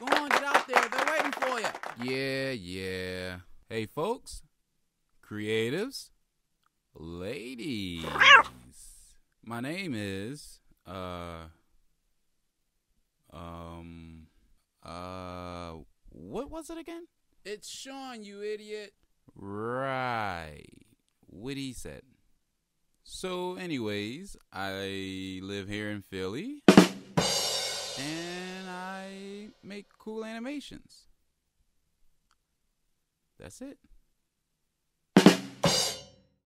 Go on, get out there. They're waiting for you. Yeah. Hey, folks. Creatives. Ladies. My name is, what was it again? It's Shawn, you idiot. Right. What he said. So, anyways, I live here in Philly, and I make cool animations. That's it.